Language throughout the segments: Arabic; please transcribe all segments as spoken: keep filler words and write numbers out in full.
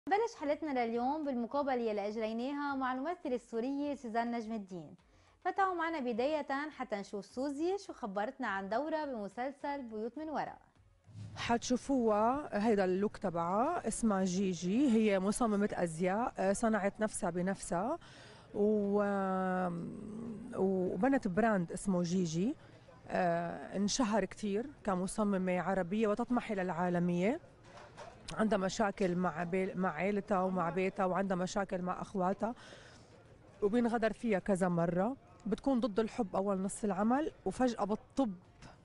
بلش حلقتنا لليوم بالمقابلة يلي أجريناها مع الممثلة السورية سوزان نجم الدين. فتعوا معنا بداية حتى نشوف سوزي شو خبرتنا عن دورها بمسلسل بيوت من ورا. حتشوفوها هيدا اللوك تبعها، اسمها جيجي، هي مصممة أزياء، صنعت نفسها بنفسها و... وبنت براند اسمه جيجي. انشهر كتير كمصممة عربية وتطمح إلى العالمية. عندها مشاكل مع بي... مع عائلتها ومع بيتها، وعندها مشاكل مع أخواتها، وبينغدر فيها كذا مرة. بتكون ضد الحب أول نص العمل، وفجأة بتطب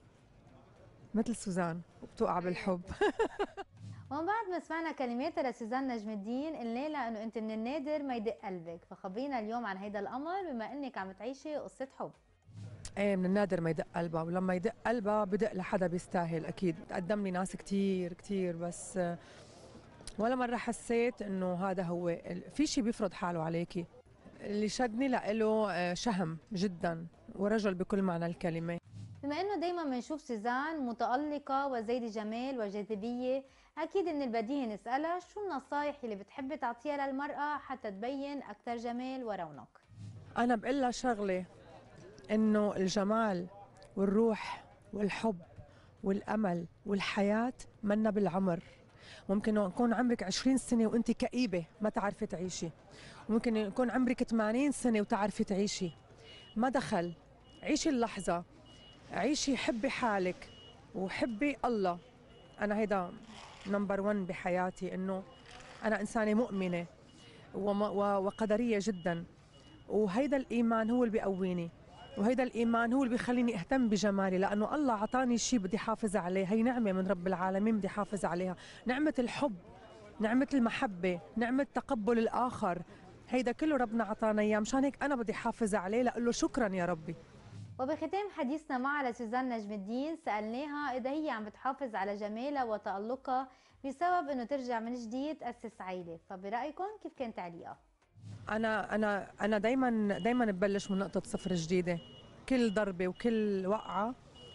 مثل سوزان وبتوقع بالحب. ومن بعد ما سمعنا كلماتها لسوزان نجم الدين قلنا لها انه انت من النادر ما يدق قلبك، فخبرينا اليوم عن هيدا الامر بما انك عم تعيشي قصة حب. ايه، من النادر ما يدق قلبها، ولما يدق قلبها بدق لحدا بيستاهل. اكيد تقدم لي ناس كتير كتير، بس ولا مرة حسيت انه هذا هو ال- في شيء بيفرض حاله عليكي. اللي شدني لإله شهم جدا، ورجل بكل معنى الكلمة. بما انه دايما بنشوف سوزان متألقة وزيد جمال وجاذبية، اكيد من البديهي نسألها شو النصايح اللي بتحبي تعطيها للمرأة حتى تبين اكثر جمال ورونق. انا بقول لها شغلة، انه الجمال والروح والحب والامل والحياة منا بالعمر. ممكن يكون عمرك عشرين سنة وانت كئيبة ما تعرفي تعيشي، ممكن يكون عمرك ثمانين سنة وتعرفي تعيشي. ما دخل، عيشي اللحظة، عيشي، حبي حالك وحبي الله. أنا هيدا نمبر ون بحياتي، إنه أنا إنسانة مؤمنة وم- و- وقدرية جدا، وهيدا الإيمان هو اللي بيقويني، وهيدا الإيمان هو اللي بيخليني أهتم بجمالي، لأنه الله عطاني شيء بدي حافظ عليه. هي نعمة من رب العالمين بدي حافظ عليها، نعمة الحب، نعمة المحبة، نعمة تقبل الآخر. هيدا كله ربنا عطانا إياه، مشان هيك أنا بدي حافظ عليه، لأقول له شكرا يا ربي. وبختام حديثنا معها لسوزان نجم الدين سألناها إذا هي عم بتحافظ على جمالها وتألقها بسبب إنه ترجع من جديد تأسس عائلة، فبرأيكم كيف كان تعليقها؟ أنا أنا أنا دايما دايما ببلش من نقطة صفر جديدة. كل ضربة وكل وقعة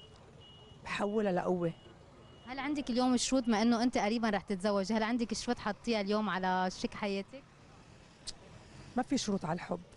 بحولها لقوة. هل عندك اليوم شروط ما إنه أنت قريبا رح تتزوجي؟ هل عندك شروط حطيها اليوم على شريك حياتك؟ ما في شروط على الحب.